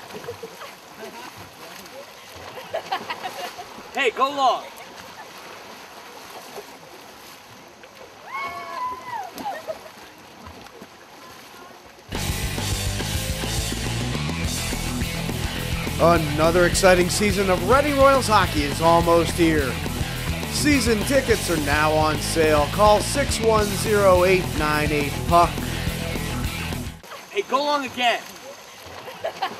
Hey, go long. Another exciting season of Reading Royals hockey is almost here. Season tickets are now on sale. Call 610-898-PUCK. Hey, go long again.